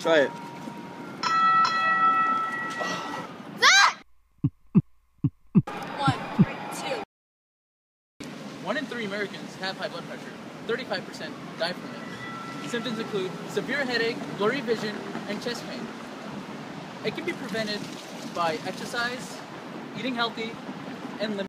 Try it. That! 1 in 3 Americans have high blood pressure. 35% die from it. Symptoms include severe headache, blurry vision, and chest pain. It can be prevented by exercise, eating healthy, and limiting